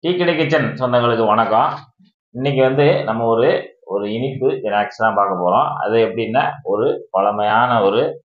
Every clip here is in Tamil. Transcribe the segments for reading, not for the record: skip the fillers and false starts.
டீ கடை கிச்சன் சொந்தங்களுக்கு வணக்கம். இன்னைக்கு வந்து நம்ம ஒரு ஒரு இனிப்பு ஸ்நாக்ஸ் தான் பார்க்க போறோம். அது எப்படின்னா ஒரு பழமையான ஒரு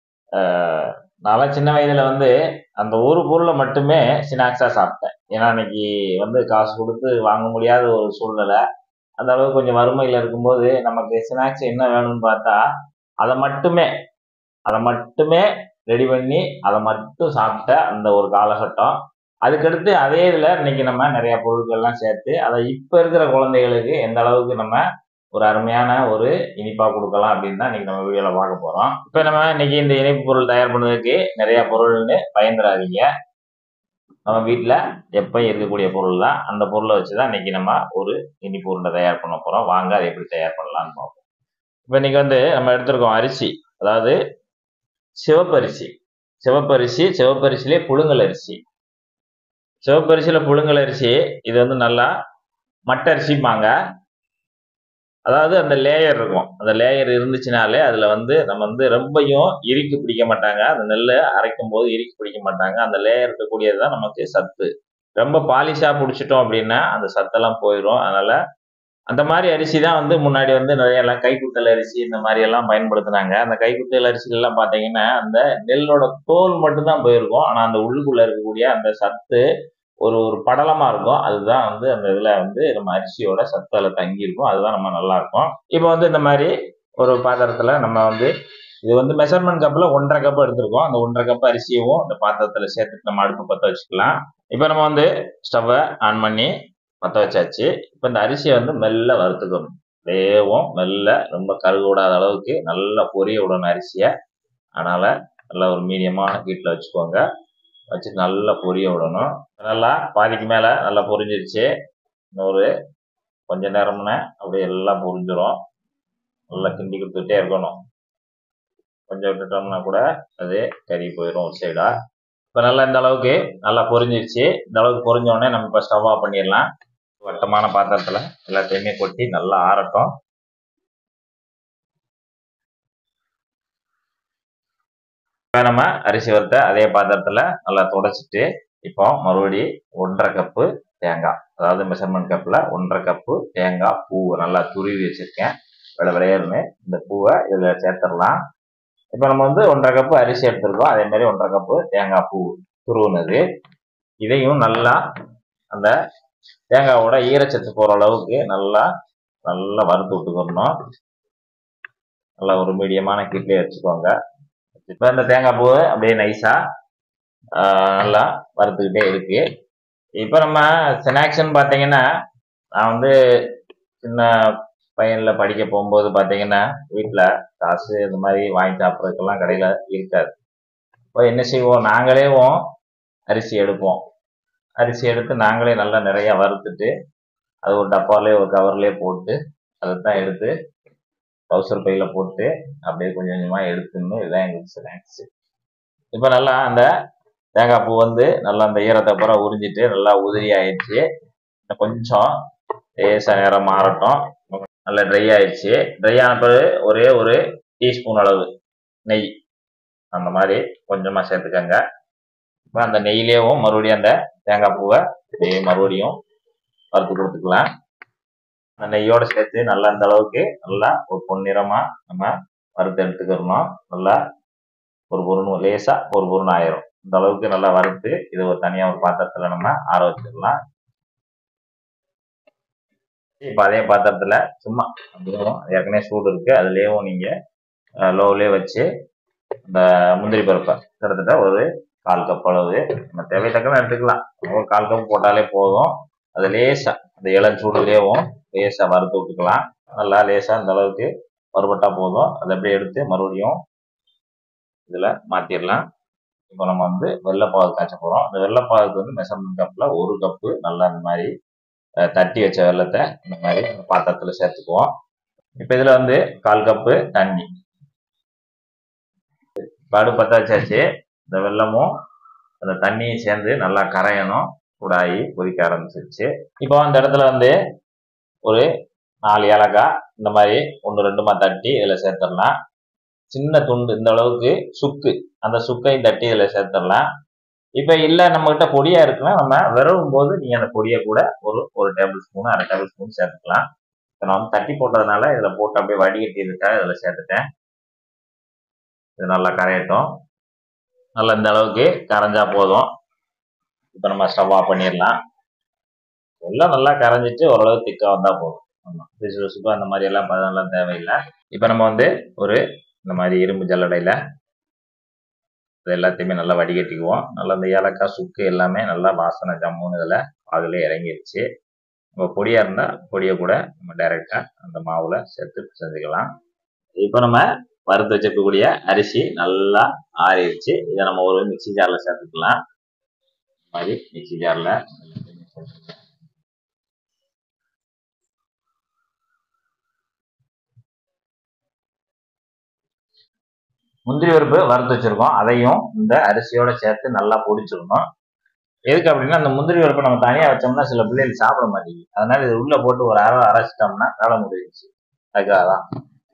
நான் சின்ன வயதுல வந்து அந்த ஒரு பொருளை மட்டுமே ஸ்நாக்ஸா சாப்பிட்டேன். ஏன்னா அன்னைக்கு வந்து காசு கொடுத்து வாங்க முடியாத ஒரு சூழ்நிலை. அந்த அளவுக்கு கொஞ்சம் வறுமையில இருக்கும்போது நமக்கு ஸ்நாக்ஸ் என்ன வேணும்னு பார்த்தா அதை மட்டுமே அதை மட்டுமே ரெடி பண்ணி அதை மட்டும் சாப்பிட்ட அந்த ஒரு காலகட்டம். அதுக்கடுத்து அதே இதில் இன்னைக்கு நம்ம நிறைய பொருட்கள்லாம் சேர்த்து அதை இப்போ இருக்கிற குழந்தைகளுக்கு எந்த அளவுக்கு நம்ம ஒரு அருமையான ஒரு இனிப்பாக கொடுக்கலாம் அப்படின்னு தான் இன்னைக்கு நம்ம வீடியோவில் பார்க்க போகிறோம். இப்போ நம்ம இன்னைக்கு இந்த இனிப்பு பொருள் தயார் பண்ணுறதுக்கு நிறைய பொருள்னு பயந்துடாதீங்க. நம்ம வீட்டில் எப்பயும் இருக்கக்கூடிய பொருள் தான். அந்த பொருளை வச்சு தான் இன்னைக்கு நம்ம ஒரு இனிப்பு உருண்டை தயார் பண்ண போகிறோம். வாங்க அதை எப்படி தயார் பண்ணலாம்னு பார்ப்போம். இப்போ இன்னைக்கு வந்து நம்ம எடுத்திருக்கோம் அரிசி, அதாவது சிவப்பரிசி. சிவப்பரிசிலே புழுங்கல் அரிசி. சிவப்பரிசியில புழுங்கல் அரிசி இது வந்து நல்லா மட்டரிசிப்பாங்க. அதாவது அந்த லேயர் இருக்கும். அந்த லேயர் இருந்துச்சுனாலே அதில் வந்து நம்ம வந்து ரொம்பையும் இறுக்கி பிடிக்க மாட்டாங்க. அந்த நெல்லை அரைக்கும் போது இறுக்கி பிடிக்க மாட்டாங்க. அந்த லேயர் இருக்கக்கூடியது தான் நமக்கு சத்து. ரொம்ப பாலிஷாக பிடிச்சிட்டோம் அப்படின்னா அந்த சத்தெல்லாம் போயிடும். அதனால அந்த மாதிரி அரிசி தான் வந்து முன்னாடி வந்து நிறைய எல்லாம் கைக்குத்தல் அரிசி இந்த மாதிரி எல்லாம் பயன்படுத்தினாங்க. அந்த கைக்குத்தல் அரிசிலாம் பார்த்தீங்கன்னா அந்த நெல்லோட தோல் மட்டும்தான் போயிருக்கும். ஆனால் அந்த உள்ளுக்குள்ள இருக்கக்கூடிய அந்த சத்து ஒரு ஒரு படலமா இருக்கும். அதுதான் வந்து அந்த இதுல வந்து நம்ம அரிசியோட சத்து அதில் தங்கி இருக்கும். அதுதான் நம்ம நல்லா இருக்கும். இப்போ வந்து இந்த மாதிரி ஒரு பாத்திரத்துல நம்ம வந்து இது வந்து மெஷர்மெண்ட் கப்பில் 1.5 கப் எடுத்திருக்கோம். அந்த 1.5 கப் அரிசியவும் இந்த பாத்திரத்துல சேர்த்துட்டு நம்ம அடுப்பு பற்ற வச்சுக்கலாம். இப்போ நம்ம வந்து ஸ்டவ்வை ஆன் பண்ணி பற்ற வச்சாச்சு. இப்போ இந்த அரிசியை வந்து மெல்ல வறுத்துக்கணும். வேவும் மெல்ல, ரொம்ப கருக விடாத அளவுக்கு நல்லா பொரிய விடணும் அரிசியை. அதனால நல்லா ஒரு மீடியமான ஹீட்டில் வச்சுக்கோங்க. வச்சுட்டு நல்லா பொரிய விடணும். நல்லா பாதிக்கு மேலே நல்லா பொரிஞ்சிருச்சு. இன்னொரு கொஞ்ச நேரம்னா அப்படியே எல்லாம் பொரிஞ்சிடும். நல்லா கிண்டி கொடுத்துட்டே இருக்கணும். கொஞ்சம் விட்டுட்டோம்னா கூட அது கறி போயிடும் ஒரு சைடா. இப்போ நல்லா இந்த அளவுக்கு நல்லா பொரிஞ்சிருச்சு. இந்த அளவுக்கு பொரிஞ்ச உடனே நம்ம இப்போ ஸ்டவ் ஆஃப் பண்ணிடலாம். வட்டமான பாத்திரத்தில் எல்லாத்தையுமே கொட்டி நல்லா ஆறட்டும். இப்போ நம்ம அரிசி வறுத்த அதே பாத்திரத்தில் நல்லா துடைச்சிட்டு இப்போ மறுபடி 1.5 கப்பு தேங்காய், அதாவது மெஷர்மெண்ட் கப்பில் 1.5 கப்பு தேங்காய் பூவை நல்லா துருவி வச்சுருக்கேன். விளையாடுன்னு இந்த பூவை இதில் சேர்த்துடலாம். இப்போ நம்ம வந்து 1.5 கப்பு அரிசி எடுத்துருக்கோம். அதே மாதிரி 1.5 கப்பு தேங்காய் பூ துருவுனது. இதையும் நல்லா அந்த தேங்காவோட ஈரச்சத்து போகிற அளவுக்கு நல்லா நல்லா வறுத்து விட்டுக்கணும். நல்லா ஒரு மீடியமான ஹீட்லேயே வச்சுக்கோங்க. இப்போ இந்த தேங்காய் பூ அப்படியே நைஸாக நல்லா வறுத்துக்கிட்டே இருக்கு. இப்போ நம்ம ஸ்நாக்ஸ்ன்னு பார்த்தீங்கன்னா, நான் வந்து சின்ன பையனில் படிக்க போகும்போது பார்த்தீங்கன்னா வீட்டில் காசு இந்த மாதிரி வாங்கி சாப்பிட்றதுக்கெல்லாம் கடையில் இருக்காது. இப்போ என்ன செய்வோம், நாங்களேவும் அரிசி எடுப்போம். அரிசி எடுத்து நாங்களே நல்லா நிறையா வறுத்துட்டு அது ஒரு டப்பாவிலே ஒரு கவர்லேயே போட்டு அதை தான் எடுத்து டவுசர் பையில் போட்டு அப்படியே கொஞ்சம் கொஞ்சமாக எடுத்துன்னு இதுதான் எங்களுக்கு ஸ்நாக்ஸு. இப்போ நல்லா அந்த தேங்காய் பூ வந்து நல்லா அந்த ஈரத்தை பூரா உறிஞ்சிட்டு நல்லா உதிரி ஆயிடுச்சு. கொஞ்சம் லேசாக நேரம் மாறட்டும். நல்லா ட்ரை ஆயிடுச்சு. ட்ரை ஆன பிறகு ஒரே ஒரு டீஸ்பூன் அளவு நெய் அந்த மாதிரி கொஞ்சமாக சேர்த்துக்கங்க. இப்போ அந்த நெய்யிலேயும் மறுபடியும் அந்த தேங்காய் பூவை மறுபடியும் வறுத்து கொடுத்துக்கலாம். அந்த நெய்யோடு சேர்த்து நல்லா இந்த அளவுக்கு நல்லா ஒரு பொன்னிறமாக நம்ம வறுத்து எடுத்துக்கிறணும். நல்லா ஒரு பொருள் லேசாக ஒரு பொருள் ஆயிரும். இந்த அளவுக்கு நல்லா வறுத்து இது ஒரு தனியாக ஒரு பாத்திரத்தில் நம்ம ஆற வச்சிடலாம். இப்போ அதே பாத்திரத்தில் சும்மா அப்படியும் ஏற்கனவே சூடு இருக்குது, அதுலேயும் நீங்கள் லோவிலே வச்சு இந்த முந்திரி பருப்பை கிட்டத்தட்ட ஒரு 1/4 கப் அளவு நம்ம தேவை தக்கன எடுத்துக்கலாம். ஒரு 1/4 கப் போட்டாலே போதும். அது லேசாக அந்த இளஞ்சூடுலேயும் லேசாக வறுத்து விட்டுக்கலாம். நல்லா லேசாக இந்த அளவுக்கு வறுபட்டால் போதும். அதை அப்படியே எடுத்து மறுபடியும் இதில் மாற்றிடலாம். இப்போ நம்ம வந்து வெள்ளைப்பாகு காய்ச்ச போகிறோம். இந்த வெள்ளைப்பாகுக்கு வந்து மெஷர்மெண்ட் கப்பில் 1 கப்பு நல்லா இந்த மாதிரி தட்டி வச்ச வெள்ளத்தை இந்த மாதிரி பாத்திரத்தில் சேர்த்துக்குவோம். இப்போ இதில் வந்து 1/4 கப்பு தண்ணி பாடு பற்ற வச்சாச்சு. இந்த வெள்ளமும் அந்த தண்ணியும் சேர்ந்து நல்லா கரையணும். சூடாகி கொதிக்க ஆரம்பிச்சிருச்சு. இப்போ அந்த இடத்துல வந்து ஒரு 4 ஏலக்காய் இந்த மாதிரி 1 2மா தட்டி இதில் சேர்த்துடலாம். சின்ன துண்டு இந்த அளவுக்கு சுக்கு, அந்த சுக்கையும் தட்டி இதில் சேர்த்துடலாம். இப்போ இல்லை நம்மகிட்ட பொடியா இருக்குன்னா நம்ம விரவும் போது நீங்கள் அந்த பொடியை கூட ஒரு டேபிள் ஸ்பூன் 1/2 டேபிள் ஸ்பூன் சேர்த்துக்கலாம். இப்போ நான் வந்து தட்டி போட்டதுனால இதில் போட்டு அப்படியே வடிகட்டி இருக்கா இதில் சேர்த்துட்டேன். இது நல்லா கரையட்டும். நல்லா இந்த அளவுக்கு கரைஞ்சா போதும். இப்போ நம்ம ஸ்டவ் ஆஃப் பண்ணிடலாம். எல்லாம் நல்லா கரைஞ்சிட்டு ஓரளவு திக்காக வந்தால் போதும். ஆமாம், பிசு அந்த மாதிரி எல்லாம் பதம்லாம் தேவையில்லை. இப்போ நம்ம வந்து இந்த மாதிரி இரும்பு ஜல்லடையில் இது எல்லாத்தையுமே நல்லா வடிகட்டிக்குவோம். நல்லா இந்த ஏலக்காய் சுக்கு எல்லாமே நல்லா வாசனை ஜம்முன்னு இதில் பாகுல இறங்கிருச்சு. நம்ம பொடியாக இருந்தால் பொடியை கூட நம்ம டைரெக்டாக அந்த மாவில் சேர்த்து செஞ்சுக்கலாம். இப்போ நம்ம வறுத்து வச்சிருக்கக்கூடிய அரிசி நல்லா ஆறிடுச்சு. இதை நம்ம ஒரு மிக்சி ஜாரில் சேர்த்துக்கலாம். இந்த மாதிரி மிக்சி ஜாரில் முந்திரி பருப்பு வறுத்து வச்சிருக்கோம். அதையும் இந்த அரிசியோட சேர்த்து நல்லா பொடிச்சிடணும். எதுக்கு அப்படின்னா அந்த முந்திரி பருப்பை நம்ம தனியாக வச்சோம்னா சில பிள்ளைகள் சாப்பிட மாட்டேங்குது. அதனால இது உள்ள போட்டு ஒரு அரைச்சிட்டோம்னா வேலை முடிஞ்சிச்சு. அதுக்காக தான்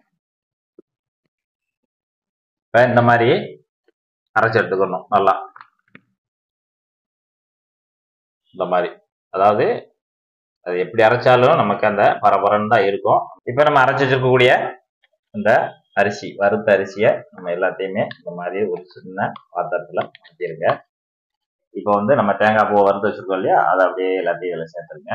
இப்போ இந்த மாதிரி அரைச்சி எடுத்துக்கணும். நல்லா இந்த மாதிரி, அதாவது அது எப்படி அரைச்சாலும் நமக்கு அந்த பரபரன்னு தான் இருக்கும். இப்போ நம்ம அரைச்சி வச்சிருக்கக்கூடிய இந்த அரிசி, வறுத்த அரிசியை நம்ம எல்லாத்தையுமே இந்த மாதிரி ஒரு சின்ன பாத்திரத்தில் மாற்றிடுங்க. இப்போ வந்து நம்ம தேங்காய் பூவை வறுத்து வச்சிருக்கோம் இல்லையா, அதை அப்படியே எல்லாத்தையும் இதில் சேர்த்துருங்க.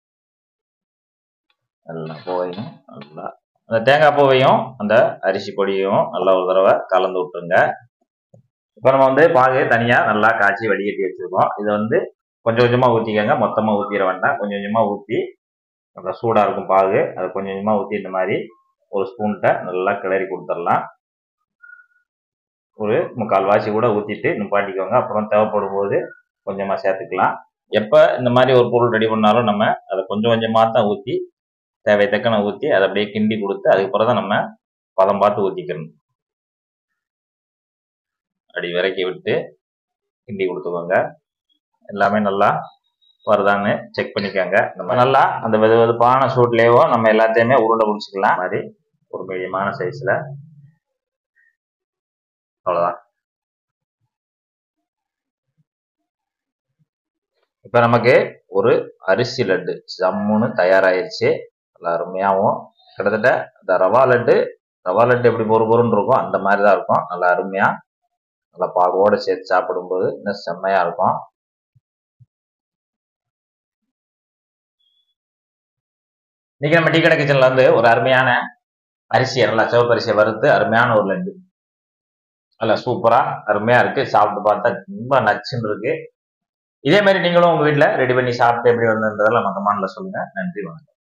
நல்லா பூவையும் நல்லா அந்த தேங்காய் பூவையும் அந்த அரிசி பொடியும் நல்லா ஒரு தடவை கலந்து விட்டுருங்க. இப்போ நம்ம வந்து பாகு தனியாக நல்லா காய்ச்சி வடிகட்டி வச்சுருக்கோம். இதை வந்து கொஞ்சம் கொஞ்சமாக ஊற்றிக்கங்க, மொத்தமாக ஊற்றிட வேண்டாம். கொஞ்சம் கொஞ்சமாக ஊற்றி நல்லா சூடாக இருக்கும் பாகு, அதை கொஞ்சம் கொஞ்சமாக ஊற்றி இந்த மாதிரி ஒரு ஸ்பூன்கிட்ட நல்லா கிளறி கொடுத்துடலாம். ஒரு 3/4 வாசி கூட ஊற்றிட்டு நிப்பாட்டிக்கோங்க. அப்புறம் தேவைப்படும் போது கொஞ்சமாக சேர்த்துக்கலாம். எப்போ இந்த மாதிரி ஒரு பொருள் ரெடி பண்ணாலும் நம்ம அதை கொஞ்சம் கொஞ்சமாக தான் ஊற்றி தேவை தக்கன ஊற்றி அதை அப்படியே கிண்டி கொடுத்து அதுக்கப்புறம் தான் நம்ம பதம் பார்த்து ஊற்றிக்கணும். அப்படி விறக்கி விட்டு கிண்டி கொடுத்துக்கோங்க. எல்லாமே நல்லா வருதான்னு செக் பண்ணிக்கோங்க. நம்ம நல்லா அந்த வெதுவெதுப்பான சூட்லேயோ நம்ம எல்லாத்தையுமே உருண்டை பிடிச்சிக்கலாம். மாதிரி ஒரு மீடியமான சைஸில். அவ்வளோதான். இப்போ நமக்கு ஒரு அரிசி லட்டு ஜம்முன்னு தயாராகிடுச்சு. நல்லா அருமையாகவும், கிட்டத்தட்ட இந்த ரவா லட்டு எப்படி பொறுன்னு இருக்கும் அந்த மாதிரி தான் இருக்கும். நல்லா அருமையாக நல்லா பாகோடு சேர்த்து சாப்பிடும்போது இன்னும் செம்மையாக இருக்கும். இன்னைக்கு நம்ம டீ கடை கிச்சனில் வந்து ஒரு அருமையான அரிசியை நல்லா சிவப்பு அரிசியை வறுத்து அருமையான ஒரு லட்டு நல்லா சூப்பராக அருமையாக இருக்குது. சாப்பிட்டு பார்த்தா ரொம்ப நச்சுன்னு இருக்குது. இதே மாதிரி நீங்களும் உங்கள் வீட்டில் ரெடி பண்ணி சாப்பிட்டு எப்படி வந்ததுன்றதெல்லாம் நம்ம கமெண்ட்ல சொல்லுங்கள். நன்றி, வணக்கம்.